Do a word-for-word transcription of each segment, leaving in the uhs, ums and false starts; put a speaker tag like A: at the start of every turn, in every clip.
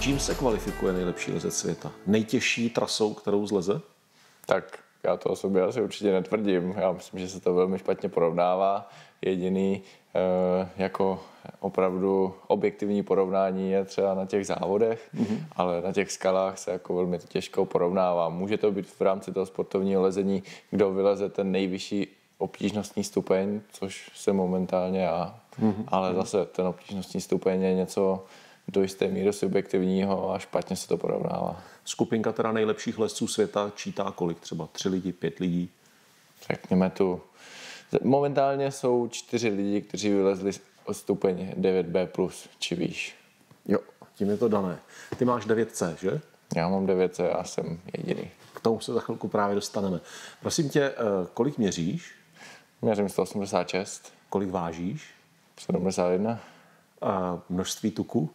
A: čím se kvalifikuje nejlepší lezec světa? Nejtěžší trasou, kterou zleze?
B: Tak já to o sobě asi určitě netvrdím. Já myslím, že se to velmi špatně porovnává. Jediný e, jako opravdu objektivní porovnání je třeba na těch závodech, mm-hmm. ale na těch skalách se jako velmi těžko porovnává. Může to být v rámci toho sportovního lezení, kdo vyleze ten nejvyšší obtížnostní stupeň, což se momentálně já, mm-hmm. ale zase ten obtížnostní stupeň je něco do jisté míry subjektivního a špatně se to porovnává.
A: Skupinka teda nejlepších lezců světa čítá kolik? Třeba tři lidi, pět lidí?
B: Řekněme tu. Momentálně jsou čtyři lidi, kteří vylezli o stupeň devět bé plus či výš.
A: Jo, tím je to dané. Ty máš devět cé, že?
B: Já mám devět cé a jsem jediný.
A: K tomu se za chvilku právě dostaneme. Prosím tě, kolik měříš?
B: Měřím sto osmdesát šest.
A: Kolik vážíš?
B: sedmdesát jedna.
A: A množství tuku?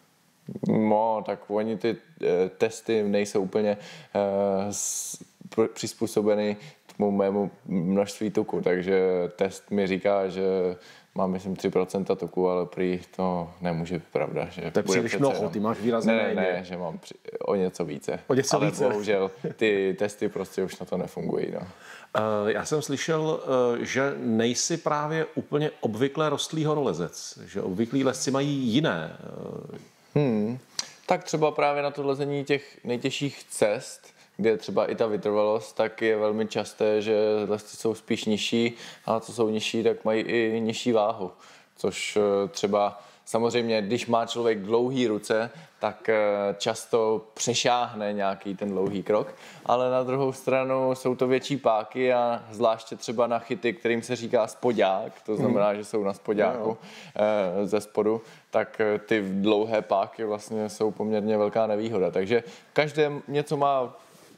B: No, tak oni ty e, testy nejsou úplně e, s, pr- přizpůsobeny tomu mému množství tuku, takže test mi říká, že mám, myslím, tři procenta tuku, ale prý to nemůže být pravda. Že
A: to je příliš mnoho, jenom... ty máš výrazně
B: ne, ne, ne, že mám při... o něco více.
A: O něco
B: ale
A: více.
B: bohužel ty testy prostě už na to nefungují. No.
A: Uh, já jsem slyšel, uh, že nejsi právě úplně obvykle rostlý horolezec, že obvyklí lezci mají jiné. Uh...
B: Hmm. Tak třeba právě na to lezení těch nejtěžších cest, kde je třeba i ta vytrvalost, tak je velmi časté, že lezci jsou spíš nižší a co jsou nižší, tak mají i nižší váhu. Což třeba samozřejmě, když má člověk dlouhý ruce, tak často přešáhne nějaký ten dlouhý krok, ale na druhou stranu jsou to větší páky a zvláště třeba na chyty, kterým se říká spodák, to znamená, že jsou na spodáku no, no. ze spodu, tak ty dlouhé páky vlastně jsou poměrně velká nevýhoda. Takže každé něco má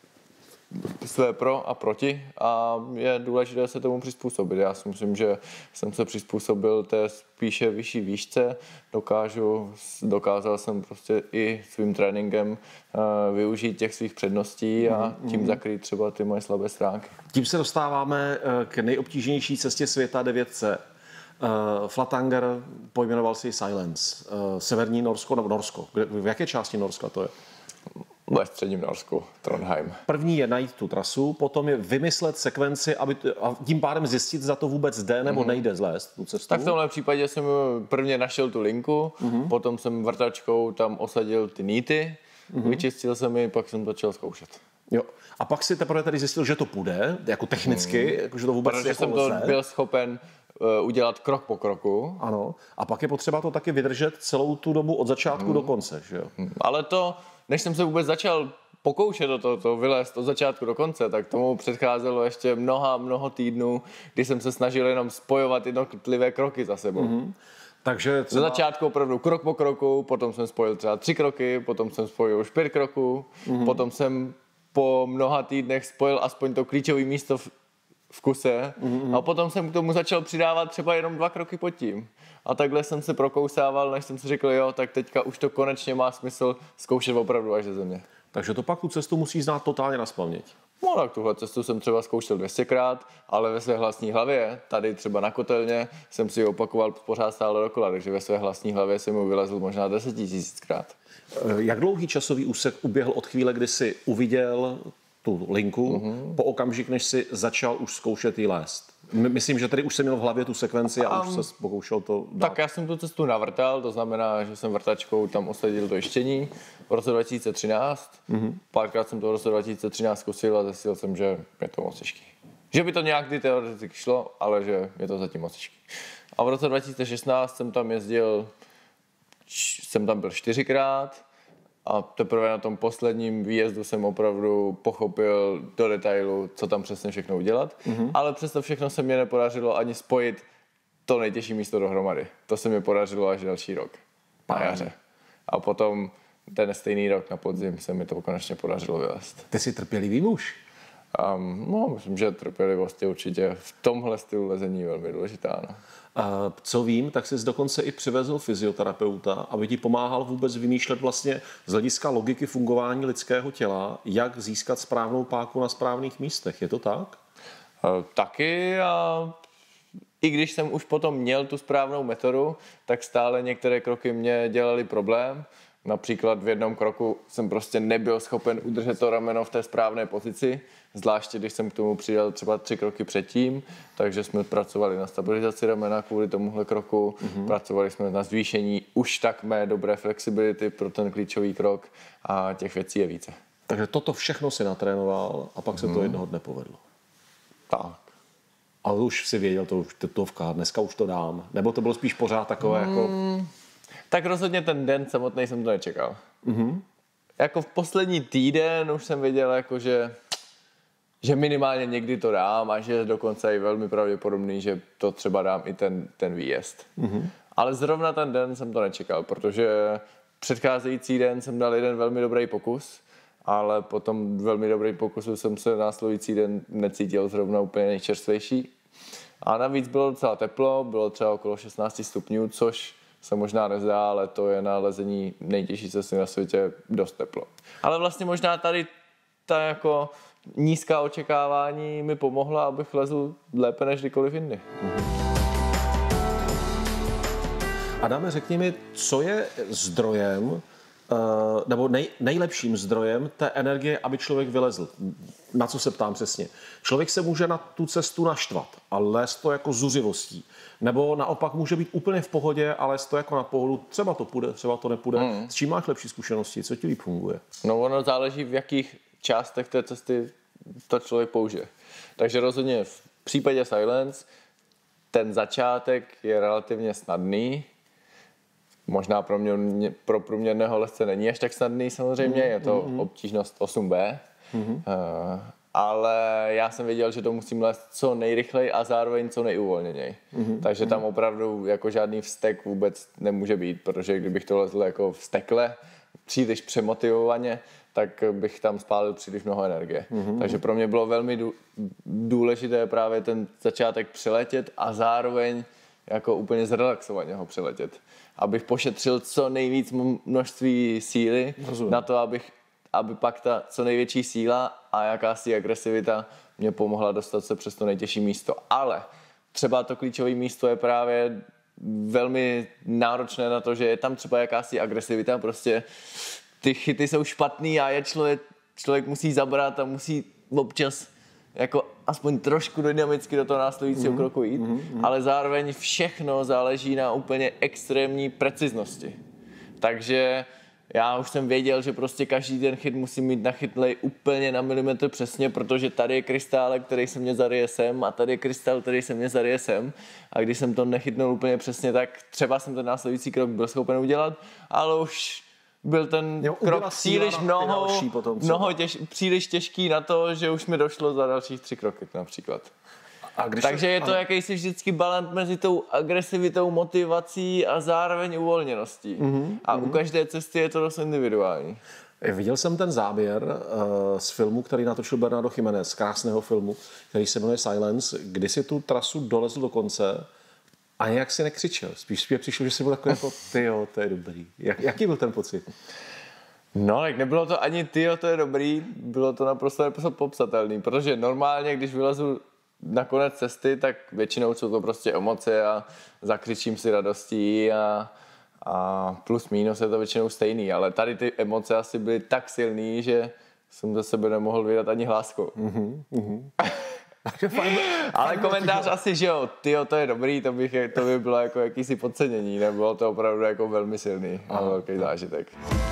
B: své pro a proti a je důležité se tomu přizpůsobit. Já si myslím, že jsem se přizpůsobil té spíše vyšší výšce. Dokážu, dokázal jsem prostě i svým tréninkem uh, využít těch svých předností a tím zakrýt třeba ty moje slabé stránky.
A: Tím se dostáváme k nejobtížnější cestě světa devět cé. Uh, Flatanger pojmenoval si Silence. Uh, severní Norsko nebo Norsko. V jaké části Norska to je?
B: Ve středním Norsku, Trondheim.
A: První je najít tu trasu, potom je vymyslet sekvenci, aby t- a tím pádem zjistit, zda to vůbec jde nebo mm-hmm. nejde zlézt tu cestu.
B: Tak v tomhle případě jsem prvně našel tu linku, mm-hmm. potom jsem vrtačkou tam osadil ty nýty, mm-hmm. vyčistil jsem ji, pak jsem začal zkoušet.
A: Jo. A pak si teprve tady zjistil, že to půjde, jako technicky, mm. jako, že to vůbec
B: Protože
A: jako
B: jsem to
A: lze.
B: byl schopen uh, udělat krok po kroku.
A: Ano. A pak je potřeba to taky vydržet celou tu dobu od začátku mm. do konce, že jo?
B: Mm. Ale to, než jsem se vůbec začal pokoušet do toho to vylézt od začátku do konce, tak tomu předcházelo ještě mnoha, mnoho týdnů, kdy jsem se snažil jenom spojovat jednotlivé kroky za sebou. Mm-hmm.
A: Takže
B: třeba... Za začátku opravdu krok po kroku, potom jsem spojil třeba tři kroky, potom jsem spojil už pět kroků, mm-hmm. potom jsem po mnoha týdnech spojil aspoň to klíčové místo v, v kuse mm-hmm. a potom jsem k tomu začal přidávat třeba jenom dva kroky pod tím. A takhle jsem se prokousával, než jsem si řekl, jo, tak teďka už to konečně má smysl zkoušet opravdu až ze země.
A: Takže to pak tu cestu musí znát totálně naspaměť.
B: No tak tuhle cestu jsem třeba zkoušel dvě stě krát, ale ve své vlastní hlavě, tady třeba na kotelně, jsem si ji opakoval pořád stále dokola, takže ve své vlastní hlavě jsem mu vylezl možná deset tisíckrát.
A: Jak dlouhý časový úsek uběhl od chvíle, kdy jsi uviděl tu linku, mm-hmm. po okamžik, než jsi začal už zkoušet jí lézt? Myslím, že tady už jsem měl v hlavě tu sekvenci a um, už se pokoušel to dát.
B: Tak já jsem tu cestu navrtal, to znamená, že jsem vrtačkou tam osadil to ještění v roce dva tisíce třináct. Mm-hmm. Párkrát jsem to v roce dva tisíce třináct zkusil a zjistil jsem, že je to moc těžký. Že by to nějak ty teoreticky šlo, ale že je to zatím moc těžký. A v roce dva tisíce šestnáct jsem tam jezdil, jsem tam byl čtyřikrát. A teprve na tom posledním výjezdu jsem opravdu pochopil do detailu, co tam přesně všechno udělat. Mm-hmm. Ale přesto všechno se mě nepodařilo ani spojit to nejtěžší místo dohromady. To se mi podařilo až další rok na jaře. A potom ten stejný rok na podzim se mi to konečně podařilo vylézt.
A: Ty jsi trpělivý muž.
B: Um, no, myslím, že trpělivost je určitě v tomhle stylu lezení velmi důležitá. No.
A: A co vím, tak jsi dokonce i přivezl fyzioterapeuta, aby ti pomáhal vůbec vymýšlet vlastně z hlediska logiky fungování lidského těla, jak získat správnou páku na správných místech. Je to tak?
B: Uh, taky a i když jsem už potom měl tu správnou metodu, tak stále některé kroky mě dělaly problém. Například v jednom kroku jsem prostě nebyl schopen udržet to rameno v té správné pozici, zvláště když jsem k tomu přidal třeba tři kroky předtím, takže jsme pracovali na stabilizaci ramena kvůli tomuhle kroku, mm-hmm. pracovali jsme na zvýšení už tak mé dobré flexibility pro ten klíčový krok a těch věcí je více.
A: Takže toto všechno si natrénoval a pak se mm. to jednoho dne povedlo.
B: Tak.
A: Ale už si věděl, to už tutovka, dneska už to dám. Nebo to bylo spíš pořád takové mm. jako...
B: Tak rozhodně ten den samotný jsem to nečekal.
A: Mm-hmm.
B: Jako v poslední týden už jsem věděl, jako že, že minimálně někdy to dám a že je dokonce i velmi pravděpodobný, že to třeba dám i ten, ten výjezd. Mm-hmm. Ale zrovna ten den jsem to nečekal, protože předcházející den jsem dal jeden velmi dobrý pokus, ale potom velmi dobrý pokusu jsem se následující den necítil zrovna úplně nejčerstvější. A navíc bylo docela teplo, bylo třeba okolo šestnáct stupňů, což se možná nezdá, ale to je na lezení nejtěžší cesty na světě dost teplo. Ale vlastně možná tady ta jako nízká očekávání mi pomohla, abych lezl lépe než kdykoliv jindy.
A: Adame, řekni mi, co je zdrojem, nebo nej, nejlepším zdrojem té energie, aby člověk vylezl. Na co se ptám přesně. Člověk se může na tu cestu naštvat a lézt to jako zuřivostí. Nebo naopak může být úplně v pohodě, ale lézt to jako na pohodu. Třeba to půjde, třeba to nepůjde. Hmm. S čím máš lepší zkušenosti? Co ti líp funguje?
B: No ono záleží, v jakých částech té cesty to člověk použije. Takže rozhodně v případě Silence ten začátek je relativně snadný. Možná pro, mě, pro průměrného lezce není až tak snadný samozřejmě, je to mm-hmm. obtížnost osm bé, mm-hmm. uh, ale já jsem věděl, že to musím lézt co nejrychleji a zároveň co nejuvolněněji. Mm-hmm. Takže tam opravdu jako žádný vztek vůbec nemůže být, protože kdybych to lezl jako vztekle, příliš přemotivovaně, tak bych tam spálil příliš mnoho energie. Mm-hmm. Takže pro mě bylo velmi důležité právě ten začátek přiletět a zároveň jako úplně zrelaxovaně ho přiletět. Abych pošetřil co nejvíc množství síly Rozumím. na to, abych, aby pak ta co největší síla a jakási agresivita mě pomohla dostat se přes to nejtěžší místo. Ale třeba to klíčové místo je právě velmi náročné na to, že je tam třeba jakási agresivita, prostě ty chyty jsou špatný a je člověk, člověk musí zabrat a musí občas jako aspoň trošku dynamicky do toho následujícího mm-hmm. kroku jít, mm-hmm. ale zároveň všechno záleží na úplně extrémní preciznosti. Takže já už jsem věděl, že prostě každý ten chyt musím mít nachytlej úplně na milimetr přesně, protože tady je krystálek, který se mě zaryje sem a tady je krystál, který se mě zaryje sem. A když jsem to nechytnul úplně přesně, tak třeba jsem ten následující krok byl schopen udělat, ale už byl ten jo, krok příliš mnoho, potom, mnoho těž, příliš těžký na to, že už mi došlo za dalších tři kroky například. A když Takže se, je to ano. jakýsi vždycky balans mezi tou agresivitou, motivací a zároveň uvolněností. Mm-hmm, a mm-hmm. u každé cesty je to dost individuální.
A: Viděl jsem ten záběr uh, z filmu, který natočil Bernardo Jiménez, z krásného filmu, který se jmenuje Silence, kdy si tu trasu dolezl do konce a nějak si nekřičel. Spíš mě přišlo, že jsi byl takový jako tyjo, to je dobrý. Jak, jaký byl ten pocit?
B: No, tak nebylo to ani tyjo, to je dobrý, bylo to naprosto nepopsatelný, protože normálně, když vylezu na konec cesty, tak většinou jsou to prostě emoce a zakřičím si radostí a, a plus minus je to většinou stejný, ale tady ty emoce asi byly tak silný, že jsem ze sebe nemohl vydat ani hláskou. Mm-hmm, mm-hmm. Ale komentář asi, že jo, tyjo, to je dobrý, to, bych, to by bylo jako jakýsi podcenění, nebylo to opravdu jako velmi silný a velký zážitek.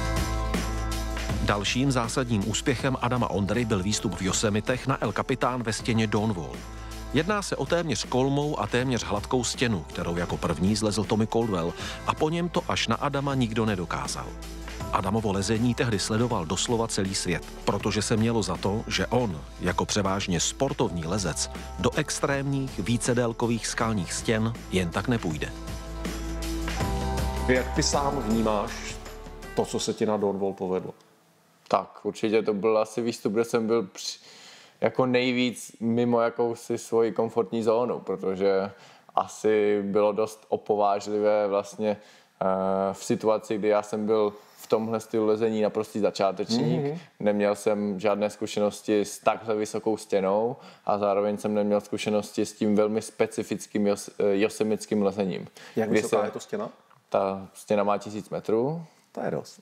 C: Dalším zásadním úspěchem Adama Ondry byl výstup v Yosemitech na El Capitan ve stěně Dawnwall. Jedná se o téměř kolmou a téměř hladkou stěnu, kterou jako první zlezl Tommy Caldwell a po něm to až na Adama nikdo nedokázal. Adamovo lezení tehdy sledoval doslova celý svět, protože se mělo za to, že on, jako převážně sportovní lezec, do extrémních vícedélkových skalních stěn jen tak nepůjde.
A: Jak ty sám vnímáš to, co se ti na Dawnwall povedlo?
B: Tak, určitě to byl asi výstup, kde jsem byl při, jako nejvíc mimo jakousi svoji komfortní zónu, protože asi bylo dost opovážlivé vlastně uh, v situaci, kdy já jsem byl v tomhle stylu lezení naprostý začátečník. Mm-hmm. Neměl jsem žádné zkušenosti s takhle vysokou stěnou a zároveň jsem neměl zkušenosti s tím velmi specifickým jos, josemickým lezením.
A: Jak vysoká je to stěna?
B: Ta stěna má tisíc metrů.
A: To je dost.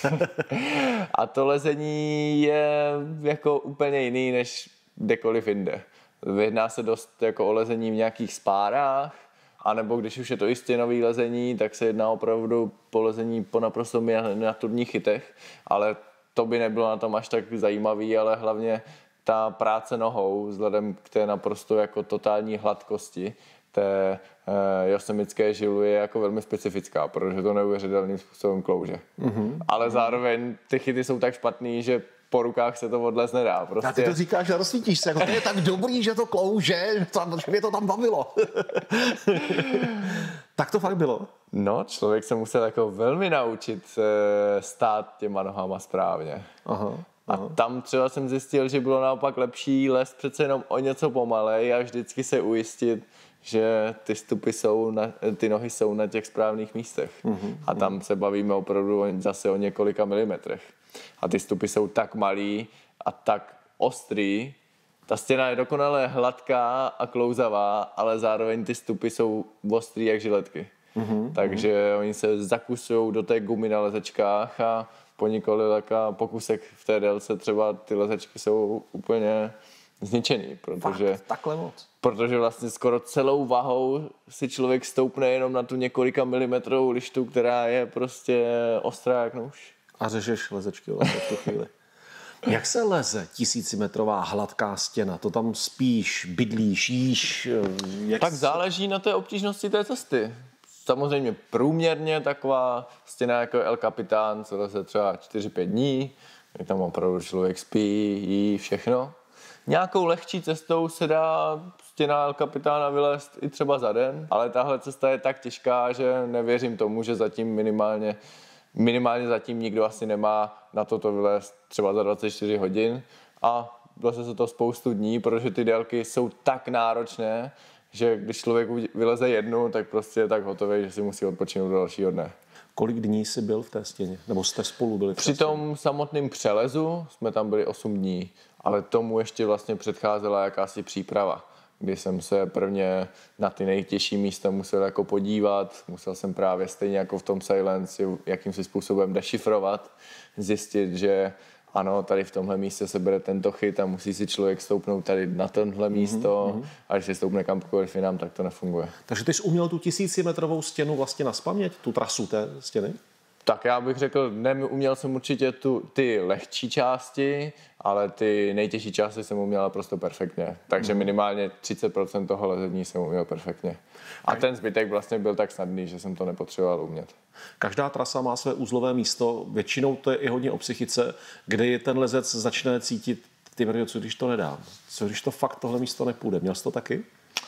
B: A to lezení je jako úplně jiný než kdekoliv jinde. Jedná se dost jako o lezení v nějakých spárách, anebo když už je to i stěnový lezení, tak se jedná opravdu po lezení po naprosto miniaturních chytech, ale to by nebylo na tom až tak zajímavý, ale hlavně ta práce nohou vzhledem k té naprosto jako totální hladkosti té uh, josemické žilu je jako velmi specifická, protože to neuvěřitelným způsobem klouže. Mm-hmm. Ale zároveň ty chyty jsou tak špatný, že po rukách se to odlez nedá. Prostě.
A: A ty to říkáš a rozsvítíš se, jako to je tak dobrý, že to klouže, že, to, že mě to tam bavilo. Tak to fakt bylo?
B: No, člověk se musel jako velmi naučit e, stát těma nohama správně. Aha. A tam třeba jsem zjistil, že bylo naopak lepší lézt přece jenom o něco pomalej a vždycky se ujistit, že ty stupy jsou, na, ty nohy jsou na těch správných místech. Mm-hmm. A tam se bavíme opravdu zase o několika milimetrech. A ty stupy jsou tak malý a tak ostrý. Ta stěna je dokonale hladká a klouzavá, ale zároveň ty stupy jsou ostrý jak žiletky. Mm-hmm. Takže oni se zakusují do té gumy na lezečkách a po několika pokusek v té délce třeba ty lezečky jsou úplně zničený, protože,
A: Fakt, takhle moc.
B: protože vlastně skoro celou vahou si člověk stoupne jenom na tu několika milimetrovou lištu, která je prostě ostrá jak nůž.
A: A řešeš lezečky v tu chvíli. Jak se leze tisícimetrová hladká stěna? To tam spíš, bydlíš, jíš? Jak
B: tak
A: se...
B: záleží na té obtížnosti té cesty. Samozřejmě průměrně taková stěna jako El Capitan se leze třeba čtyři pět dní, kdy tam opravdu člověk spí, jí, všechno. Nějakou lehčí cestou se dá stěna El Capitána vylézt i třeba za den, ale tahle cesta je tak těžká, že nevěřím tomu, že zatím minimálně, minimálně zatím nikdo asi nemá na toto vylézt třeba za dvacet čtyři hodin a vlastně se to spoustu dní, protože ty délky jsou tak náročné, že když člověk vyleze jednu, tak prostě je tak hotový, že si musí odpočinout do dalšího dne.
A: Kolik dní jsi byl v té stěně? Nebo jste spolu byli?
B: Při tom samotném přelezu jsme tam byli osm dní, ale tomu ještě vlastně předcházela jakási příprava, kdy jsem se prvně na ty nejtěžší místa musel jako podívat, musel jsem právě stejně jako v tom Silence jakýmsi způsobem dešifrovat, zjistit, že ano, tady v tomhle místě se bere tento chyt a musí si člověk stoupnout tady na tenhle místo mm-hmm. a když si stoupne kamkoliv jinam, tak to nefunguje.
A: Takže ty jsi uměl tu tisícimetrovou stěnu vlastně naspamět, tu trasu té stěny?
B: Tak já bych řekl, neuměl jsem určitě tu, ty lehčí části, ale ty nejtěžší části jsem uměl naprosto perfektně. Takže minimálně třicet procent toho lezení jsem uměl perfektně. A ten zbytek vlastně byl tak snadný, že jsem to nepotřeboval umět.
A: Každá trasa má své uzlové místo, většinou to je i hodně o psychice, kde ten lezec začne cítit, ty brdo, co když to nedám, co když to fakt tohle místo nepůjde. Měl jsi to taky?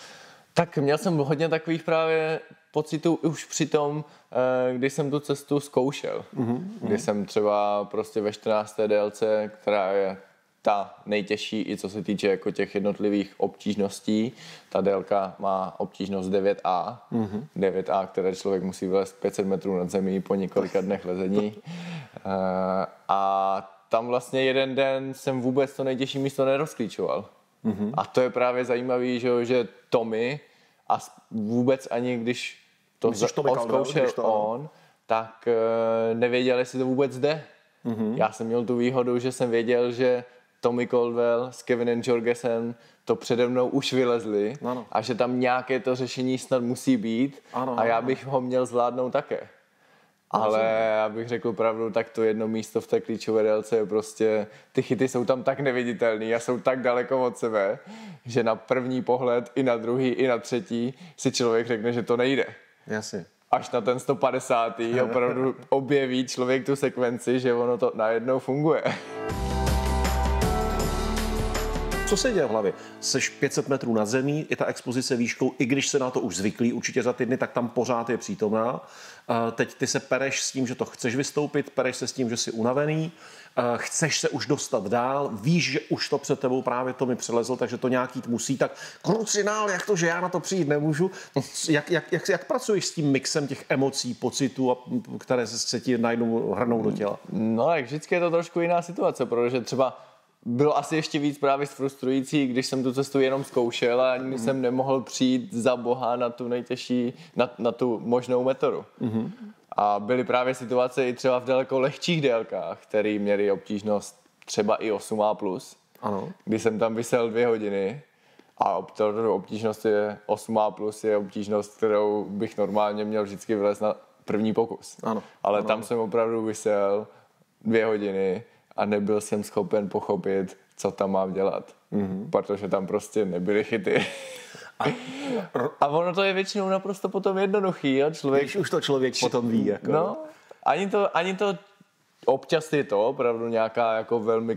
B: Tak měl jsem hodně takových právě pocitů už při tom, když jsem tu cestu zkoušel. Mm-hmm. Kdy jsem třeba prostě ve čtrnácté délce, která je ta nejtěžší, i co se týče jako těch jednotlivých obtížností. Ta délka má obtížnost devět A. Mm-hmm. devět A, které člověk musí vylézt pět set metrů nad zemí po několika dnech lezení. A tam vlastně jeden den jsem vůbec to nejtěžší místo nerozklíčoval. Mm-hmm. A to je právě zajímavý, že, že Tommy a vůbec ani když to odzkoušel on, tak nevěděl, jestli to vůbec jde. Mm-hmm. Já jsem měl tu výhodu, že jsem věděl, že Tommy Caldwell s Kevinem Jorgesem to přede mnou už vylezli ano. a že tam nějaké to řešení snad musí být ano, a já bych ano. ho měl zvládnout také. Ale já bych řekl pravdu, tak to jedno místo v té klíčové délce je prostě, ty chyty jsou tam tak neviditelný a jsou tak daleko od sebe, že na první pohled i na druhý, i na třetí si člověk řekne, že to nejde.
A: Jasně.
B: Až na ten sto padesátý opravdu objeví člověk tu sekvenci, že ono to najednou funguje.
A: Co se děje v hlavě? Seš pět set metrů nad zemí, je ta expozice výškou, i když se na to už zvyklí určitě za ty dny, tak tam pořád je přítomná. Teď ty se pereš s tím, že to chceš vystoupit, pereš se s tím, že jsi unavený, chceš se už dostat dál, víš, že už to před tebou právě to mi přelezl, takže to nějaký musí, tak krucinál, jak to, že já na to přijít nemůžu. Jak, jak, jak, jak pracuješ s tím mixem těch emocí, pocitů, které se ti najednou hrnou do těla?
B: No, tak vždycky je to trošku jiná situace, protože třeba bylo asi ještě víc právě frustrující, když jsem tu cestu jenom zkoušel a ani mm. jsem nemohl přijít za boha na tu nejtěžší, na, na tu možnou metodu. Mm. A byly právě situace i třeba v daleko lehčích délkách, které měly obtížnost třeba i osm A plus,
A: ano.
B: Kdy jsem tam visel dvě hodiny a obtížnost je osm A plus, je obtížnost, kterou bych normálně měl vždycky vylézt na první pokus.
A: Ano.
B: Ale
A: ano.
B: tam jsem opravdu visel dvě hodiny a nebyl jsem schopen pochopit, co tam mám dělat. Mm-hmm. Protože tam prostě nebyly chyty. A, a ono to je většinou naprosto potom jednoduchý, jo? Člověk...
A: Když už to člověk potom ví. Jako...
B: No, ani to, ani to, občas je to opravdu nějaká jako velmi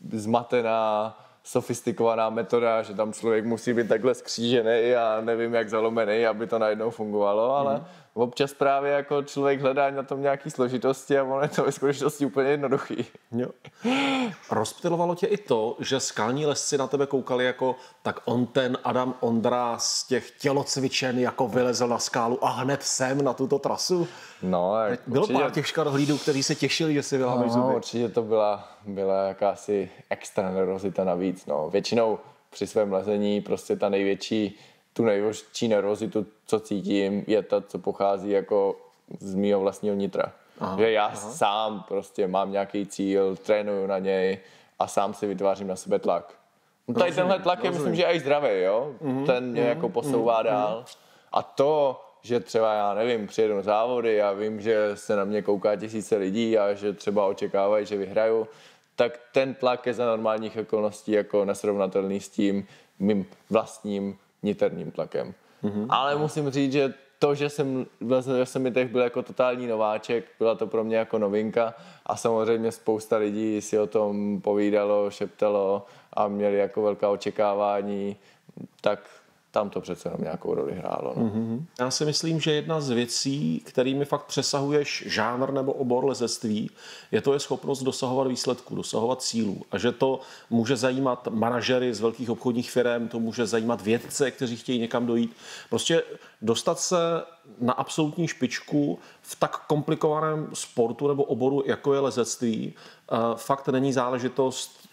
B: zmatená, sofistikovaná metoda, že tam člověk musí být takhle skřížený a nevím jak zalomený, aby to najednou fungovalo, ale mm. občas právě jako člověk hledá na tom nějaký složitosti a ono je to ve skutečnosti úplně jednoduchý.
A: Jo. Rozptylovalo tě i to, že skalní lezci na tebe koukali jako, tak on ten Adam Ondra z těch tělocvičen jako vylezl na skálu a hned sem na tuto trasu?
B: No,
A: bylo
B: určitě...
A: pár těch škarohlídů, kteří se těšili, že si vylámeš zuby.
B: No, určitě to byla, byla jakási extra nervozita navíc. No. Většinou při svém lezení prostě ta největší, tu největší nervozitu, co cítím, je ta, co pochází jako z mýho vlastního nitra. Aha, že já aha. sám prostě mám nějaký cíl, trénuju na něj a sám si vytvářím na sebe tlak. No, tady rozumím, tenhle tlak je, rozumím. Myslím, že i zdravý, jo? Mm-hmm, Ten mě mm-hmm, jako posouvá mm-hmm. dál. A to, že třeba, já nevím, přijedu na závody a vím, že se na mě kouká tisíce lidí a že třeba očekávají, že vyhraju, tak ten tlak je za normálních okolností jako nesrovnatelný s tím mým vlastním niterním tlakem. Mm-hmm. Ale musím říct, že to, že jsem v Yosemitech byl jako totální nováček, byla to pro mě jako novinka a samozřejmě spousta lidí si o tom povídalo, šeptalo a měli jako velká očekávání, tak tam to přece jenom nějakou roli hrálo. No.
A: Mm-hmm. Já si myslím, že jedna z věcí, kterými fakt přesahuješ žánr nebo obor lezectví, je to je schopnost dosahovat výsledků, dosahovat cílů. A že to může zajímat manažery z velkých obchodních firm, to může zajímat vědce, kteří chtějí někam dojít. Prostě dostat se na absolutní špičku v tak komplikovaném sportu nebo oboru, jako je lezectví, fakt není záležitost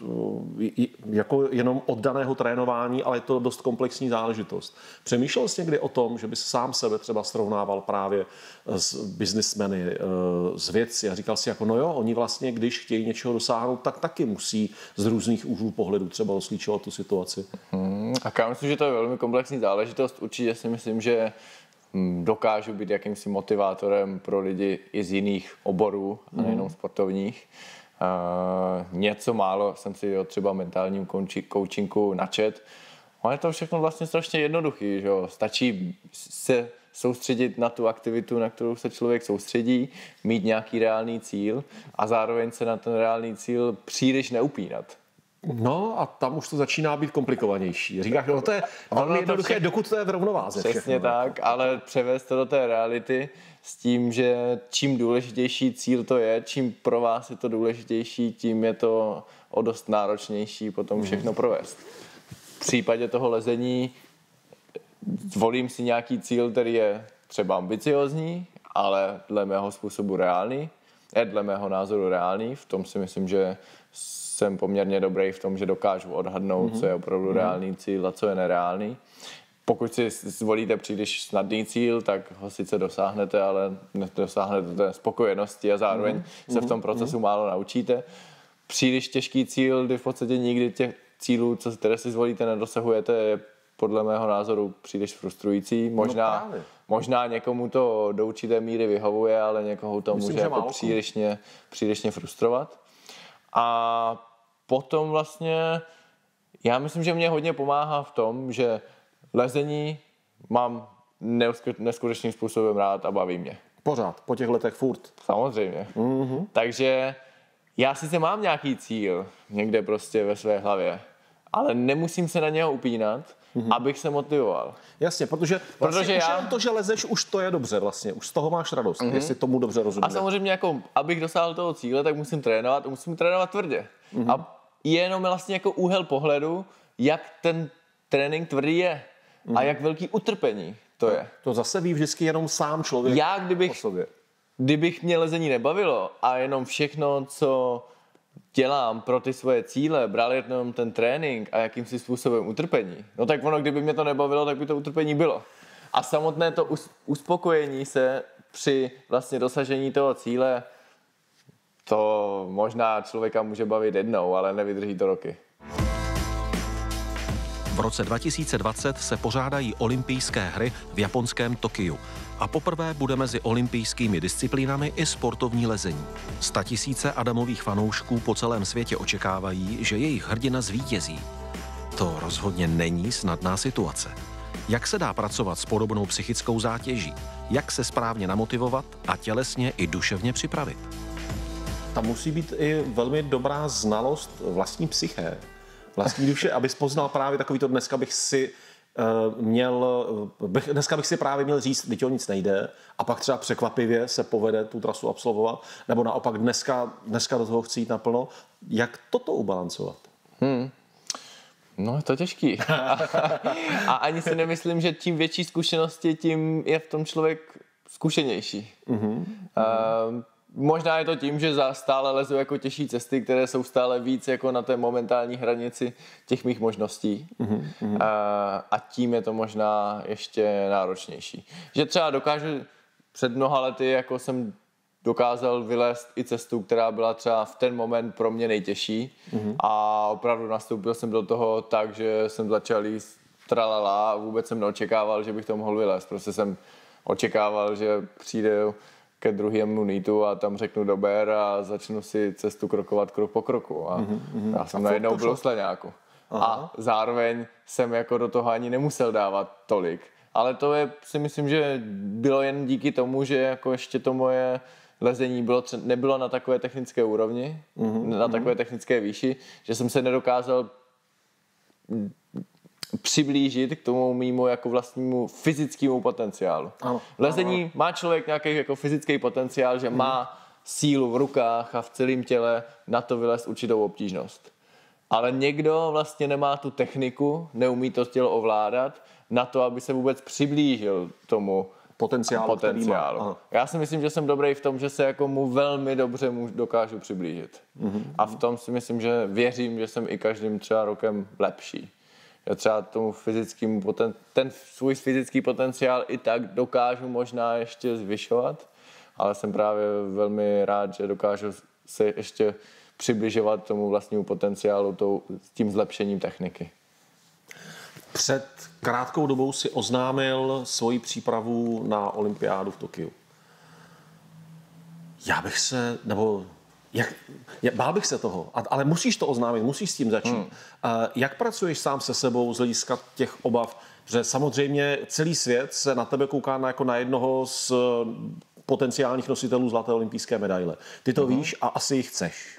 A: jako jenom oddaného trénování, ale je to dost komplexní záležitost. Přemýšlel jsi někdy o tom, že bys sám sebe třeba srovnával právě s biznismeny, s vědci a říkal si jako, no jo, oni vlastně, když chtějí něčeho dosáhnout, tak taky musí z různých úhlů pohledu třeba rozklíčovat tu situaci.
B: Hmm, a já myslím, že to je velmi komplexní záležitost. Určitě si myslím, že dokážu být jakýmsi motivátorem pro lidi i z jiných oborů, a nejenom sportovních. Uh, něco málo jsem si o třeba mentálním coachingu načet. A je to všechno vlastně strašně jednoduchý, že jo? Stačí se soustředit na tu aktivitu, na kterou se člověk soustředí, mít nějaký reálný cíl a zároveň se na ten reálný cíl příliš neupínat.
A: No a tam už to začíná být komplikovanější. Říkáš, no to je velmi jednoduché, dokud to je v rovnováze.
B: Přesně všechno, tak, no. Ale převést to do té reality s tím, že čím důležitější cíl to je, čím pro vás je to důležitější, tím je to o dost náročnější potom všechno provést. V případě toho lezení zvolím si nějaký cíl, který je třeba ambiciozní, ale dle mého způsobu reálný, je dle mého názoru reálný, v tom si myslím, že jsem poměrně dobrý v tom, že dokážu odhadnout, mm-hmm. co je opravdu mm-hmm. reálný cíl a co je nereálný. Pokud si zvolíte příliš snadný cíl, tak ho sice dosáhnete, ale nedosáhnete té spokojenosti a zároveň mm-hmm. se v tom procesu mm-hmm. málo naučíte. Příliš těžký cíl, kdy v podstatě nikdy těch cílů, co které si zvolíte, nedosahujete, je podle mého názoru příliš frustrující. Možná, no možná někomu to do určité míry vyhovuje, ale někoho to Myslím, může jako přílišně, přílišně frustrovat. A potom vlastně, já myslím, že mě hodně pomáhá v tom, že lezení mám neskutečným způsobem rád a baví mě.
A: Pořád, po těch letech furt.
B: Samozřejmě.
A: Mm-hmm.
B: Takže já sice mám nějaký cíl někde prostě ve své hlavě, ale nemusím se na něho upínat, mm-hmm. abych se motivoval.
A: Jasně, protože, vlastně
B: protože
A: už
B: já...
A: to, že lezeš, už to je dobře vlastně, už z toho máš radost, mm-hmm. jestli tomu dobře rozumím.
B: A samozřejmě, jako, abych dosáhl toho cíle, tak musím trénovat, musím trénovat tvrdě. Mm-hmm. A je jenom vlastně jako úhel pohledu, jak ten trénink tvrdý je mm-hmm. a jak velký utrpení to je.
A: To zase ví vždycky jenom sám člověk
B: já, kdybych,
A: o sobě.
B: Kdybych mě lezení nebavilo a jenom všechno, co dělám pro ty svoje cíle, bral jenom ten trénink a jakýmsi způsobem utrpení, no tak ono, kdyby mě to nebavilo, tak by to utrpení bylo. A samotné to uspokojení se při vlastně dosažení toho cíle to možná člověka může bavit jednou, ale nevydrží to roky.
C: V roce dva tisíce dvacet se pořádají olympijské hry v japonském Tokiu a poprvé bude mezi olympijskými disciplínami i sportovní lezení. Statisíce Adamových fanoušků po celém světě očekávají, že jejich hrdina zvítězí. To rozhodně není snadná situace. Jak se dá pracovat s podobnou psychickou zátěží? Jak se správně namotivovat a tělesně i duševně připravit?
A: Tam musí být i velmi dobrá znalost vlastní psyché, vlastní duše, abys poznal právě takový to dneska bych si uh, měl, bych, dneska bych si právě měl říct, teď o nic nejde a pak třeba překvapivě se povede tu trasu absolvovat, nebo naopak dneska, dneska do toho chci jít naplno. Jak toto ubalancovat? Hmm.
B: No, je to těžký. A ani si nemyslím, že tím větší zkušenosti, tím je v tom člověk zkušenější. Mm-hmm. Uh, možná je to tím, že stále lezu jako těžší cesty, které jsou stále víc jako na té momentální hranici těch mých možností. Mm-hmm. Uh, a tím je to možná ještě náročnější. Že třeba dokážu před mnoha lety, jako jsem dokázal vylézt i cestu, která byla třeba v ten moment pro mě nejtěžší mm-hmm. a opravdu nastoupil jsem do toho tak, že jsem začal jíst tralala a vůbec jsem neočekával, že bych to mohl vylézt. Prostě jsem očekával, že přijde ke druhému nítu a tam řeknu dober a začnu si cestu krokovat krok po kroku. A mm-hmm. já jsem najednou byl sleňáku. A zároveň jsem jako do toho ani nemusel dávat tolik. Ale to je, si myslím, že bylo jen díky tomu, že jako ještě to moje lezení bylo, nebylo na takové technické úrovni, mm-hmm. na takové technické výši, že jsem se nedokázal přiblížit k tomu mýmu jako vlastnímu fyzickému potenciálu. Ano. Lezení má člověk nějaký jako fyzický potenciál, že mm-hmm. má sílu v rukách a v celém těle na to vylézt určitou obtížnost. Ale někdo vlastně nemá tu techniku, neumí to tělo ovládat na to, aby se vůbec přiblížil tomu potenciálu. potenciálu. Já si myslím, že jsem dobrý v tom, že se jako mu velmi dobře mu dokážu přiblížit. Mm-hmm. A v tom si myslím, že věřím, že jsem i každým třeba rokem lepší. Já třeba tomu fyzickému poten- ten svůj fyzický potenciál i tak dokážu možná ještě zvyšovat, ale jsem právě velmi rád, že dokážu se ještě přibližovat tomu vlastnímu potenciálu tou, tím zlepšením techniky.
A: Před krátkou dobou si oznámil svoji přípravu na olympiádu v Tokiu. Já bych se, nebo jak, bál bych se toho, ale musíš to oznámit, musíš s tím začít. Hmm. Jak pracuješ sám se sebou z hlediska těch obav, že samozřejmě celý svět se na tebe kouká na, jako na jednoho z potenciálních nositelů zlaté olympijské medaile. Ty to hmm. víš a asi ji chceš.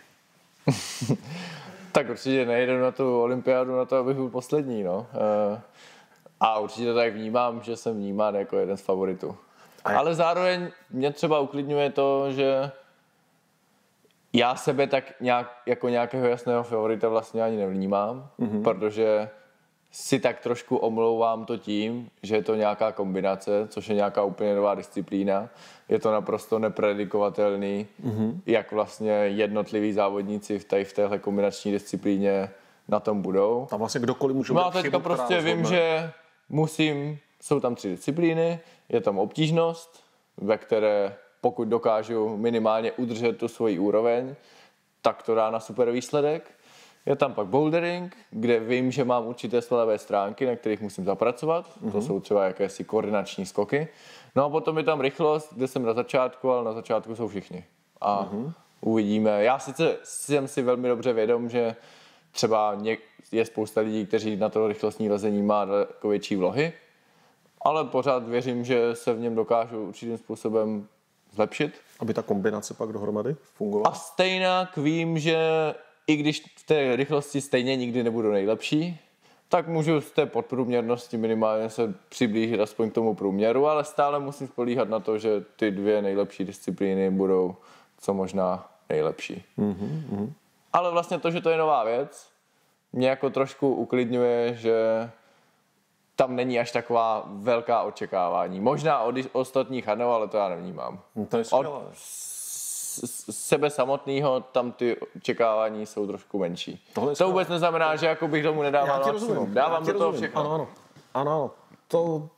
B: Tak určitě nejdu na tu olympiádu na to, abych byl poslední, no. A určitě to tak vnímám, že jsem vnímán jako jeden z favoritů. Ale zároveň mě třeba uklidňuje to, že já sebe tak nějak, jako nějakého jasného favorita vlastně ani nevnímám, mm-hmm. protože si tak trošku omlouvám to tím, že je to nějaká kombinace, což je nějaká úplně nová disciplína. Je to naprosto nepredikovatelný, mm-hmm. jak vlastně jednotliví závodníci v, tady v téhle kombinační disciplíně na tom budou.
A: Tam vlastně kdokoliv může
B: no a teďka prostě vím, že musím, jsou tam tři disciplíny, je tam obtížnost, ve které pokud dokážu minimálně udržet tu svoji úroveň, tak to dá na super výsledek. Je tam pak bouldering, kde vím, že mám určité slavé stránky, na kterých musím zapracovat. Mm-hmm. To jsou třeba jakési koordinační skoky. No a potom je tam rychlost, kde jsem na začátku, ale na začátku jsou všichni. A mm-hmm. uvidíme. Já sice jsem si velmi dobře vědom, že třeba je spousta lidí, kteří na to rychlostní lezení má daleko větší vlohy, ale pořád věřím, že se v něm dokážu určitým způsobem zlepšit.
A: Aby ta kombinace pak dohromady fungovala.
B: A stejně vím, že i když v té rychlosti stejně nikdy nebudu nejlepší, tak můžu z té podprůměrnosti minimálně se přiblížit aspoň k tomu průměru, ale stále musím spolíhat na to, že ty dvě nejlepší disciplíny budou co možná nejlepší. Mm-hmm. Ale vlastně to, že to je nová věc, mě jako trošku uklidňuje, že tam není až taková velká očekávání. Možná od ostatních ano, ale to já nevnímám.
A: No to je skvělé.
B: Od sebe samotného tam ty očekávání jsou trošku menší. To vůbec neznamená, že jako bych tomu nedával maximum. Dávám do toho všechno.
A: Ano, ano. ano. To,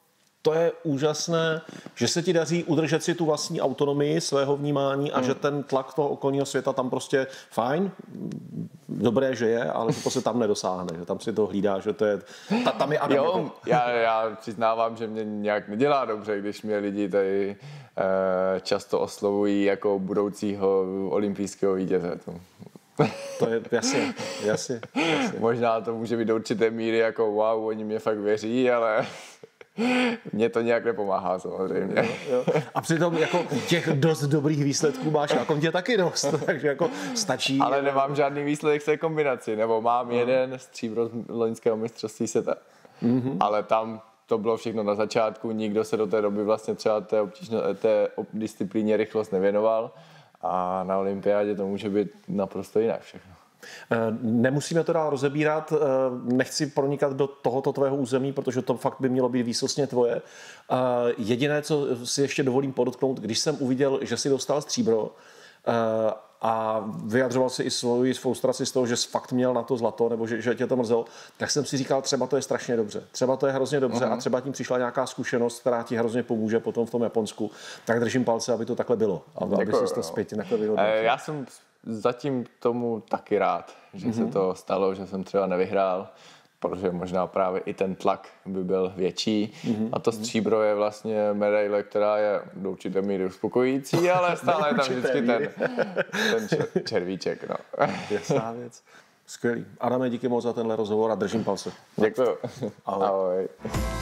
A: to je úžasné, že se ti daří udržet si tu vlastní autonomii svého vnímání a mm. že ten tlak toho okolního světa tam prostě fajn, dobré, že je, ale že to se tam nedosáhne, že tam si to hlídá, že to je, ta, tam je Adam.
B: Jo, já, já přiznávám, že mě nějak nedělá dobře, když mě lidi tady eh, často oslovují jako budoucího olympijského vítěze.
A: To je jasně, jasně, jasně.
B: Možná to může být do určité míry jako wow, oni mě fakt věří, ale mně to nějak nepomáhá samozřejmě.
A: Jo, jo. A přitom jako těch dost dobrých výsledků máš na kontě taky dost, takže jako stačí.
B: Ale nemám žádný výsledek z té kombinaci, nebo mám uh-huh. jeden stříbro z loňského mistrovství světa. Uh-huh. Ale tam to bylo všechno na začátku, nikdo se do té doby vlastně třeba té, obtížno, té disciplíně rychlost nevěnoval a na olympiádě to může být naprosto jinak všechno.
A: Nemusíme to dál rozebírat, nechci pronikat do tohoto tvého území, protože to fakt by mělo být výsostně tvoje. Jediné, co si ještě dovolím podotknout, když jsem uviděl, že si dostal stříbro a vyjadřoval si i svoji frustraci z toho, že jsi fakt měl na to zlato, nebo že, že tě to mrzelo, tak jsem si říkal, třeba to je strašně dobře. Třeba to je hrozně dobře uh-huh. a třeba tím přišla nějaká zkušenost, která ti hrozně pomůže potom v tom Japonsku. Tak držím palce, aby to takhle bylo. Aby
B: Děkuji,
A: si to zpětně takhle vyhodnotil.
B: Já jsem zatím tomu taky rád, že mm-hmm. se to stalo, že jsem třeba nevyhrál, protože možná právě i ten tlak by byl větší. Mm-hmm. A to stříbro je vlastně medaile, která je do určité míry uspokojící, ale stále je tam vždycky ten, ten čer, červíček. No.
A: Jasná věc. Skvělý. Adame, díky moc za tenhle rozhovor a držím palce.
B: Děkuju.
A: Ahoj.
B: Ahoj.